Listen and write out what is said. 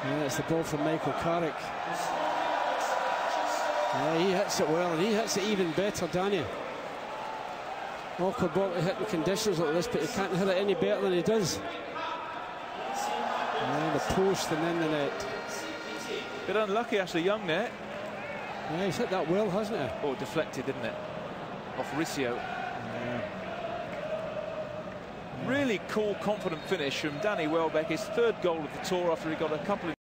Yeah, it's the ball from Michael Carrick. Yeah, he hits it well, and he hits it even better, Danny. Awkward ball to hit in conditions like this, but he can't hit it any better than he does. Yeah, the post and then the net. Bit unlucky, Ashley Young there. Yeah, he's hit that well, hasn't he? Oh, deflected, didn't it? Off Riccio. Yeah. Really cool, confident finish from Danny Welbeck, his third goal of the tour after he got a couple of